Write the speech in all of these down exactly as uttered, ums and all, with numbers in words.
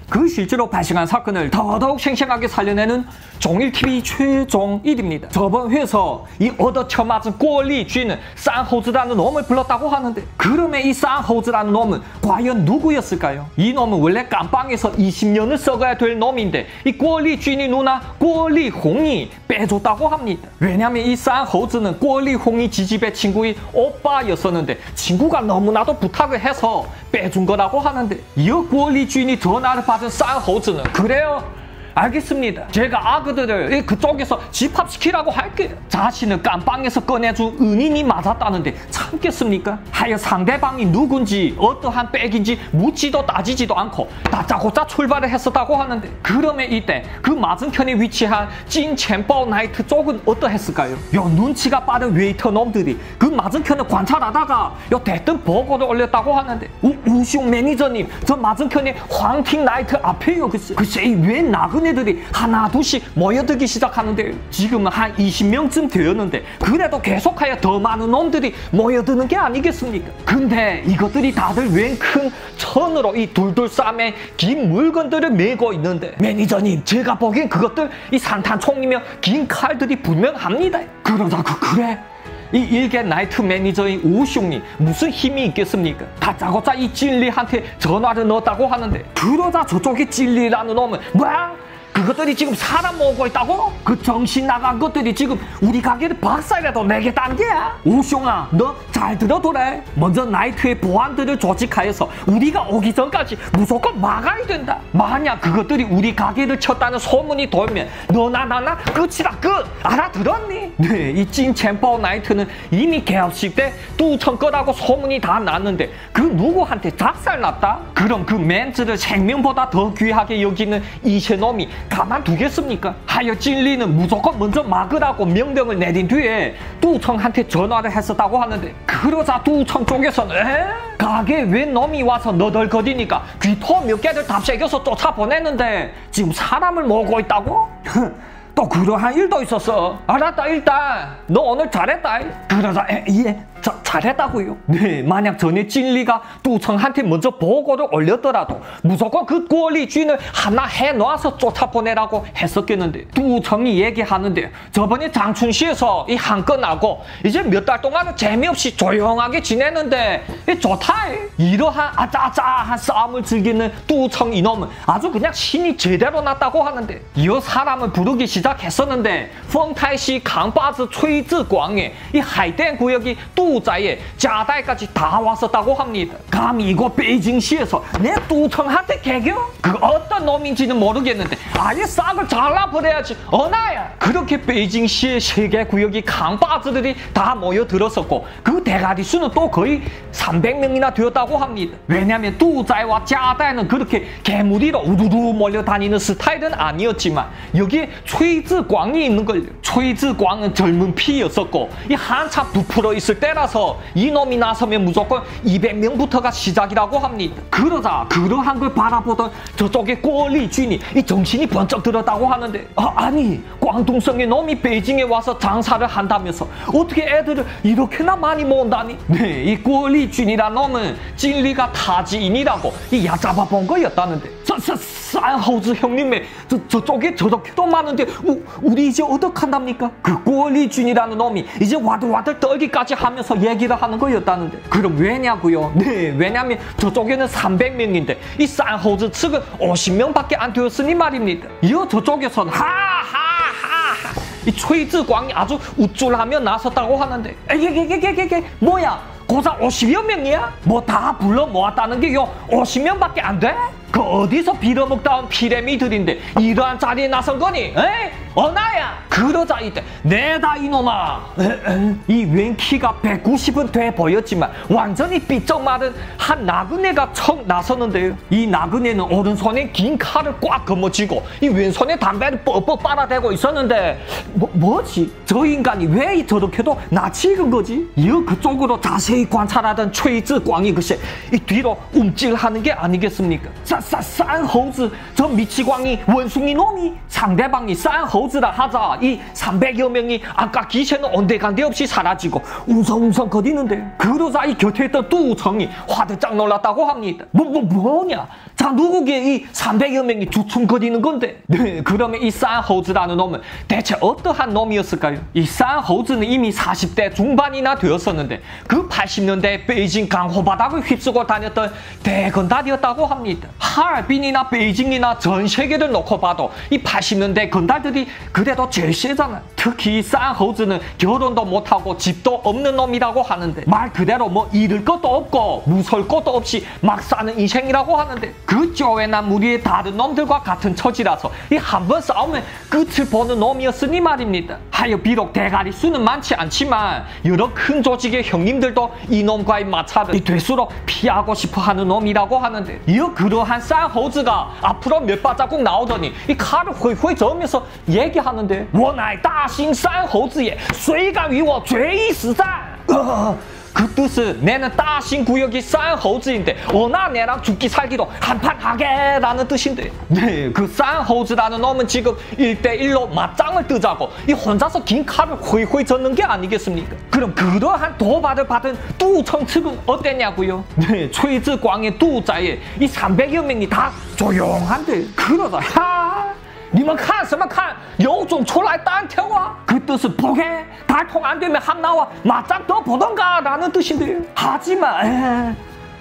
그 실제로 발생한 사건을 더더욱 생생하게 살려내는 종일티비 최종일입니다. 저번 회에서 이 얻어쳐맞은 꼴리쥐는 쌍호즈라는 놈을 불렀다고 하는데, 그러면 이 쌍호즈라는 놈은 과연 누구였을까요? 이 놈은 원래 깜빵에서 이십 년을 썩어야 될 놈인데 이 꼴리쥐니 누나 꼴리홍이 빼줬다고 합니다. 왜냐면 이 쌍호즈는 꼴리홍이 지집의 친구인 오빠였었는데 친구가 너무나도 부탁을 해서 빼준 거라고 하는데, 이 꼴리쥐니 전화를 받은 쌍호즈는 그래요, 알겠습니다. 제가 아그들을 그쪽에서 집합시키라고 할게요. 자신을 깜빵에서 꺼내준 은인이 맞았다는데 참겠습니까? 하여 상대방이 누군지 어떠한 백인지 묻지도 따지지도 않고 다짜고짜 출발을 했었다고 하는데, 그러면 이때 그 맞은편에 위치한 찐 챔버 나이트 쪽은 어떠했을까요? 요 눈치가 빠른 웨이터 놈들이 그 맞은편을 관찰하다가 요 대뜸 보고를 올렸다고 하는데, 우, 우시용 매니저님, 저 맞은편에 황팅 나이트 앞에요. 글쎄, 글쎄 왜 나그네 애들이 하나 둘씩 모여들기 시작하는데 지금은 한 이십 명쯤 되었는데 그래도 계속하여 더 많은 놈들이 모여드는 게 아니겠습니까? 근데 이것들이 다들 웬 큰 천으로 이 둘둘싸매 긴 물건들을 메고 있는데, 매니저님, 제가 보기엔 그것들 이 산탄총이며 긴 칼들이 분명합니다. 그러다 그 그래? 이 일개 나이트 매니저인 우숑이 무슨 힘이 있겠습니까? 다짜고짜 이 찔리한테 전화를 넣었다고 하는데, 그러자 저쪽에 찔리라는 놈은 뭐야? 그것들이 지금 사람 모으고 있다고? 그 정신 나간 것들이 지금 우리 가게를 박살이라도 내겠다는 게야? 우숑아, 너 잘 들어둬래. 먼저 나이트의 보안들을 조직하여서 우리가 오기 전까지 무조건 막아야 된다. 만약 그것들이 우리 가게를 쳤다는 소문이 돌면 너나 나나 끝이다, 끝! 알아들었니? 네, 이 찐 챔버 나이트는 이미 개업식 때 뚜청 거라고 소문이 다 났는데 그 누구한테 작살났다? 그럼 그 멘트를 생명보다 더 귀하게 여기는 이세놈이 가만두겠습니까? 하여 찔리는 무조건 먼저 막으라고 명령을 내린 뒤에 뚜청한테 전화를 했었다고 하는데, 그러자 뚜청 쪽에서는 에? 가게에 웬 놈이 와서 너덜거리니까 귀토 몇 개를 답새겨서 쫓아보냈는데 지금 사람을 모으고 있다고? 또 그러한 일도 있었어. 알았다, 일단 너 오늘 잘했다. 그러자 에, 예, 자, 잘했다고요? 네, 만약 전에 찔리가 뚜청한테 먼저 보고를 올렸더라도 무조건 그 꼴리쥐를 하나 해놔서 쫓아보내라고 했었겠는데, 뚜청이 얘기하는데 저번에 장춘시에서 이 한 건 나고 이제 몇 달 동안은 재미없이 조용하게 지내는데 좋다. 이러한 아짜아짜한 싸움을 즐기는 뚜청 이놈은 아주 그냥 신이 제대로 났다고 하는데, 이 사람을 부르기 시작했었는데 펑타이시 강바즈 최즈광의 이 하이덴 구역이 뚜자에 자다이까지 다 왔었다고 합니다. 감히 이거 베이징시에서 내 뚜청한테 개겨? 그 어떤 놈인지는 모르겠는데 아예 싹을 잘라버려야지. 어나야. 그렇게 베이징시의 세계 구역이 강바즈들이 다 모여들었었고 그 대가리 수는 또 거의 삼백 명이나 되었다고 합니다. 왜냐면 뚜자이와 자다이는 그렇게 개무리로 우르르 몰려다니는 스타일은 아니었지만 여기에 최즈광이 있는 걸요. 최즈광은 젊은 피였었고 이 한참 부풀어 있을 때라서 이놈이 나서면 무조건 이백 명부터가 시작이라고 합니다. 그러자 그러한 걸 바라보던 저쪽의 꼴리쥐니 이 정신이 번쩍 들었다고 하는데, 아, 아니 광둥성의 놈이 베이징에 와서 장사를 한다면서 어떻게 애들을 이렇게나 많이 모은다니? 네, 이 꼴리쥐니란 놈은 찔리가 타지인이라고 이 얕잡아 본 거였다는데, 쌍호즈 형님의 저, 저쪽에 저렇게도 많은데 우, 우리 이제 어떡한답니까? 그 꼴리쥐니라는 놈이 이제 와들와들 떨기까지 하면서 얘기를 하는 거였다는데, 그럼 왜냐고요? 네, 왜냐면 저쪽에는 삼백 명인데 이 쌍호즈 측은 오십 명밖에 안 되었으니 말입니다. 이어 저쪽에서는 하하하하 이 최즈광이 아주 우쭐하며 나섰다고 하는데, 에게게게게게 뭐야? 고작 오십여 명이야? 뭐 다 불러 모았다는 게 요 오십 명밖에 안 돼? 그 어디서 빌어먹다 온 피레미들인데 이러한 자리에 나선 거니? 에이? 어나야? 그러자 이때 내다 이놈아. 이 웬 키가 백구십은 돼 보였지만 완전히 삐쩍 마른 한 나그네가 척 나서는데요. 이 나그네는 오른손에 긴 칼을 꽉 거머쥐고 이 왼손에 담배를 뻑뻑 빨아대고 있었는데 뭐, 뭐지? 저 인간이 왜 저렇게도 낯이 익은 거지? 이어 그쪽으로 자세히 관찰하던 최즈광이 글쎄 이 뒤로 움찔하는 게 아니겠습니까? 쌍호즈 저 미치광이 원숭이 놈이 상대방이 쌍호즈 쌍호즈라 하자 이 삼백여 명이 아까 기세는 온데간데 없이 사라지고 웅성웅성 거리는데 그러자 이 곁에 있던 뚜우청이 화들짝 놀랐다고 합니다. 뭐, 뭐, 뭐냐? 자, 누구게 이 삼백여 명이 두툼거리는 건데? 네, 그러면 이 쌍호즈라는 놈은 대체 어떠한 놈이었을까요? 이 쌍호즈는 이미 사십 대 중반이나 되었었는데 그 팔십 년대 베이징 강호바닥을 휩쓰고 다녔던 대건달이었다고 합니다. 하얼빈이나 베이징이나 전 세계를 놓고 봐도 이 팔십 년대 건달들이 그래도 제일 세잖아. 특히 이 쌍호즈는 결혼도 못하고 집도 없는 놈이라고 하는데 말 그대로 뭐 잃을 것도 없고 무서울 것도 없이 막 사는 인생이라고 하는데 그 쪼외난 무리의 다른 놈들과 같은 처지라서 이 한 번 싸우면 끝을 보는 놈이었으니 말입니다. 하여 비록 대가리 수는 많지 않지만 여러 큰 조직의 형님들도 이 놈과의 마찰을 되수록 피하고 싶어하는 놈이라고 하는데 이어 그러한 쌍호즈가 앞으로 몇 발자국 나오더니 이 칼을 휘휘 저으면서 얘기하는데 我乃大兴三猴子也谁敢与我决一死战 그 뜻은 내는 따신 구역이 쌍호즈인데 어나 내랑 죽기 살기로 한판 하게 라는 뜻인데 네, 그 쌍호즈라는 놈은 지금 일 대 일로 맞짱을 뜨자고 이 혼자서 긴 칼을 휘휘 젓는 게 아니겠습니까? 그럼 그러한 도발을 받은 뚜청 측은 어땠냐고요? 네, 최즈광의 뚜자에 이 삼백여 명이 다 조용한데 그러다 하 你们看什么看有种出来单挑啊 그 뜻은 보게 달통 안 되면 함 나와 맞짱 떠보던가 라는 뜻인데요. 하지만 에,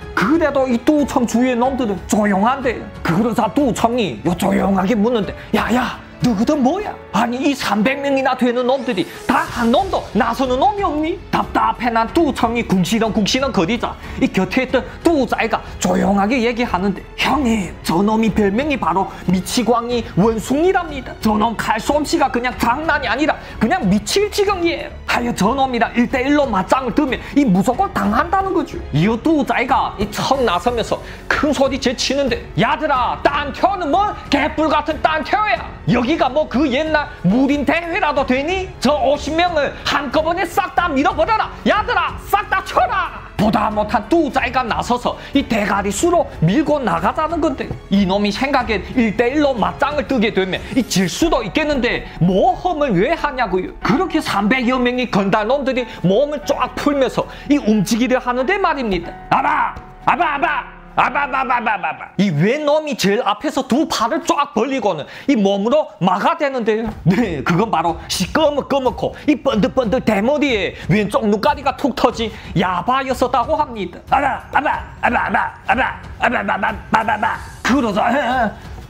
그래도 이 뚜청 주위의 놈들은 조용한데 그러자 뚜청이 요 조용하게 묻는데 야야 너희들 뭐야? 아니 이 삼백 명이나 되는 놈들이 다 한 놈도 나서는 놈이 없니? 답답해 난 뚜청이 궁시렁 궁시렁 거리자 이 곁에 있던 뚜자이가 조용하게 얘기하는데 형님 저놈이 별명이 바로 미치광이 원숭이랍니다. 저놈 칼솜씨가 그냥 장난이 아니라 그냥 미칠 지경이에요. 하여 저놈이랑 일 대 일로 맞짱을 뜨면 이 무조건 당한다는 거죠. 이어 뚜자이가 이 척 나서면서 큰 소리 제치는데 야들아 딴텨는 뭐 개뿔 같은 딴텨야. 여기가 뭐 그 옛날 무림 대회라도 되니? 저 오십 명을 한꺼번에 싹 다 밀어버려라. 야들아 싹 다 쳐라. 보다 못한 뚜자이가 나서서 이 대가리 수로 밀고 나가자는 건데 이놈이 생각엔 일 대 일로 맞짱을 뜨게 되면 이 질 수도 있겠는데 모험을 왜 하냐고요. 그렇게 삼백여 명의 건달놈들이 몸을 쫙 풀면서 이 움직이려 하는데 말입니다. 아바! 아바! 아바! 아바바바바바바 이 왼놈이 제일 앞에서 두 팔을 쫙 벌리고는 이 몸으로 막아대는데요. 네, 그건 바로 시꺼멓꺼멓고 이 번득번득 대머리에 왼쪽 눈가리가 툭 터진 야바였었다고 합니다. 아바 아바 아바 아바 아바 아바바바바바바 그러자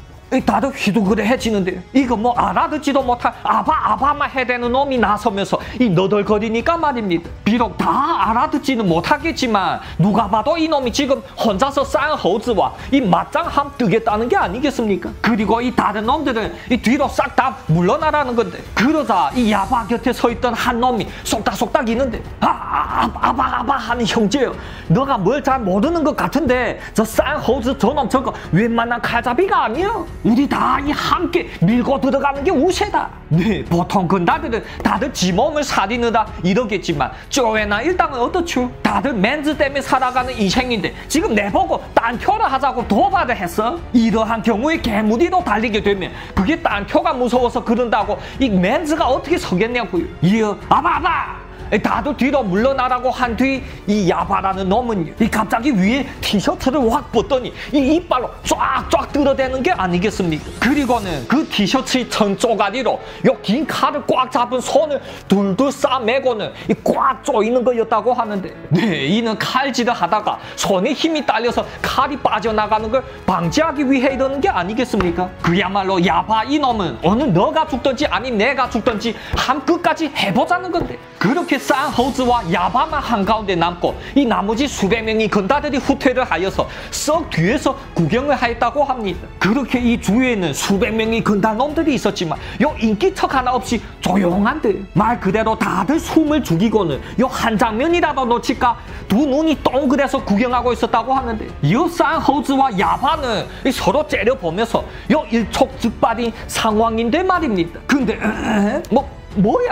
다들 휘두그레해지는데 이거 뭐 알아듣지도 못한 아바 아바만 해대는 놈이 나서면서 이 너덜거리니까 말입니다. 비록 다 알아듣지는 못하겠지만 누가 봐도 이놈이 지금 혼자서 쌍호즈와 이 맞짱함 뜨겠다는 게 아니겠습니까? 그리고 이 다른 놈들은 이 뒤로 싹 다 물러나라는 건데 그러자 이 야바 곁에 서 있던 한 놈이 속닥속닥 이는데 아, 아 아바 아바 하는 형제요 너가 뭘 잘 모르는 것 같은데 저 쌍호즈 저놈 저거 웬만한 칼잡이가 아니야. 우리 다 이 함께 밀고 들어가는 게 우세다. 네, 보통 건달들은 다들 지 몸을 살리느라 이러겠지만 쪼에나 일당은 어떻죠? 다들 맨즈 때문에 살아가는 인생인데 지금 내보고 딴표를 하자고 도발을 했어? 이러한 경우에 개무리로 달리게 되면 그게 딴표가 무서워서 그런다고 이 맨즈가 어떻게 서겠냐고요. 이어 아바아바 다들 뒤로 물러나라고 한 뒤 이 야바라는 놈은 이 갑자기 위에 티셔츠를 확 벗더니 이 이빨로 쫙쫙 들어대는 게 아니겠습니까? 그리고는 그 티셔츠의 천 쪼가리로 요 긴 칼을 꽉 잡은 손을 둘둘 싸매고는 이 꽉 조이는 거였다고 하는데 네, 이는 칼질을 하다가 손에 힘이 딸려서 칼이 빠져나가는 걸 방지하기 위해 이러는 게 아니겠습니까? 그야말로 야바 이놈은 어느 너가 죽든지 아니 내가 죽든지 한 끝까지 해보자는 건데 그렇게 쌍호즈와 야바만 한가운데 남고 이 나머지 수백 명의 건달들이 후퇴를 하여서 썩 뒤에서 구경을 하였다고 합니다. 그렇게 이 주위에는 수백 명의 건달놈들이 있었지만 요 인기척 하나 없이 조용한데 말 그대로 다들 숨을 죽이고는 요 한 장면이라도 놓칠까 두 눈이 동그래서 구경하고 있었다고 하는데 이 쌍호즈와 야바는 서로 째려보면서 요 일촉즉발인 상황인데 말입니다. 근데 에? 뭐 뭐야?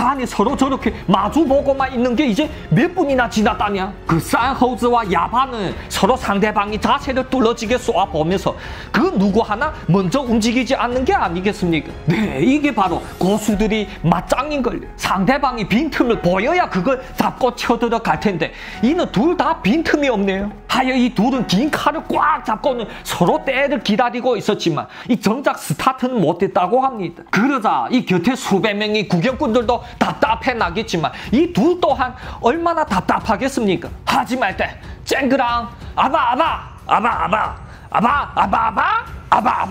단이 서로 저렇게 마주보고만 있는 게 이제 몇 분이나 지났다냐. 그 쌍호즈와 야바는 서로 상대방이 자세를 뚫어지게 쏘아보면서 그 누구 하나 먼저 움직이지 않는 게 아니겠습니까? 네, 이게 바로 고수들이 맞짱인걸요. 상대방이 빈틈을 보여야 그걸 잡고 쳐들어갈 텐데 이는 둘 다 빈틈이 없네요. 하여 이 둘은 긴 칼을 꽉 잡고는 서로 때를 기다리고 있었지만 이 정작 스타트는 못했다고 합니다. 그러자 이 곁에 수백 명의 구경꾼들도 답답해 나겠지만 이 둘 또한 얼마나 답답하겠습니까? 하지 말 때 쨍그랑 아바 아바 아바 아바 아바 아바 아바 아바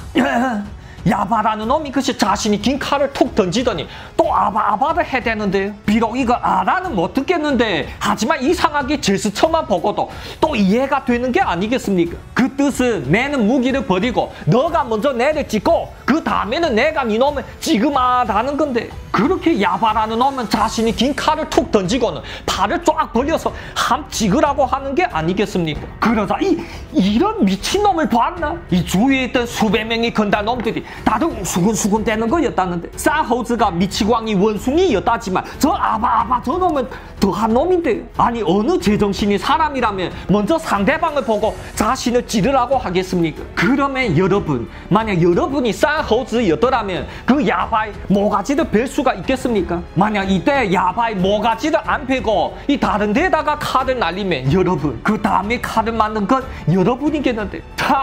아바 야바라는 놈이 그시 자신이 긴 칼을 툭 던지더니 또 아바아바를 해대는데요. 비록 이거 알아는 못 듣겠는데 하지만 이상하게 제스처만 보고도 또 이해가 되는 게 아니겠습니까? 그 뜻은 내는 무기를 버리고 너가 먼저 내를 찍고 그 다음에는 내가 네 놈을 지금하라는 건데 그렇게 야바라는 놈은 자신이 긴 칼을 툭 던지고는 팔을 쫙 벌려서 함 찍으라고 하는 게 아니겠습니까? 그러자 이 이런 미친놈을 봤나? 이 주위에 있던 수백 명의 건달놈들이 다들 수근수근 대는 거였다는데 쌍호즈가 미치광이 원숭이였다지만 저 아바아바 저놈은 더한 놈인데요. 아니 어느 제정신이 사람이라면 먼저 상대방을 보고 자신을 찌르라고 하겠습니까? 그러면 여러분 만약 여러분이 쌍호즈였더라면 그 야바의 모가지를 벨 수가 있겠습니까? 만약 이때 야바의 모가지를 안 펴고 이 다른 데다가 칼을 날리면 여러분 그 다음에 칼을 맞는 건 여러분이겠는데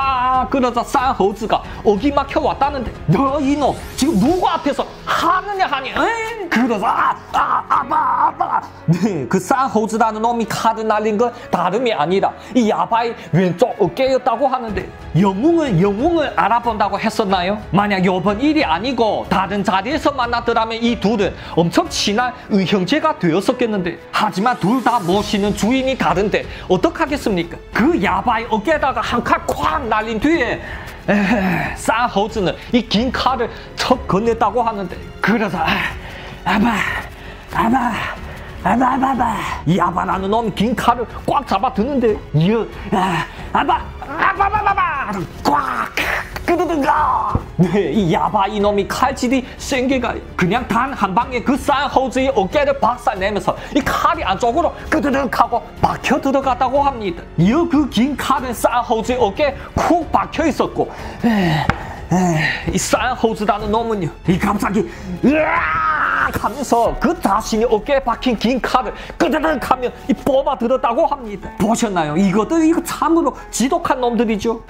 다 그러자 쌍호즈가 어기 막혀 왔다는데 너 이놈 지금 누구 앞에서 하느냐 하니 에이? 그러자 아, 아, 아바 아바 네, 그 쌍호즈라는 놈이 칼을 날린 건 다름이 아니라 이 야바의 왼쪽 어깨였다고 하는데 영웅을 영웅을 알아본다고 했었나요? 만약 요번 일이 아니고 다른 자리에서 만났더라면 이 둘은 엄청 친한 의형제가 되었었겠는데 하지만 둘 다 모시는 주인이 다른데 어떡하겠습니까? 그 야바의 어깨에다가 한 칼 콱 날린 뒤에 에헤, 쌍호즈는 이 긴 칼을 척 건넸다고 하는데 그러자 아바 아바 아바 아바 아바 이 아바라는 놈이 긴 칼을 꽉 잡아 드는데 이어 아, 아바 아바 아바 아바 꽉 끄드든가 네, 이 야바 이놈이 칼질이 센 게가 그냥 단 한 방에 그 쌍호즈의 어깨를 박살내면서 이 칼이 안쪽으로 끄드득 하고 박혀 들어갔다고 합니다. 이어 그 긴 칼은 쌍호즈의 어깨에 쿡 박혀 있었고 에, 에, 이 쌍호즈라는 놈은요 이 갑자기 으악 하면서 그 자신이 어깨에 박힌 긴 칼을 끄드득 하며 이 뽑아 들었다고 합니다. 보셨나요? 이것도 이거 참으로 지독한 놈들이죠.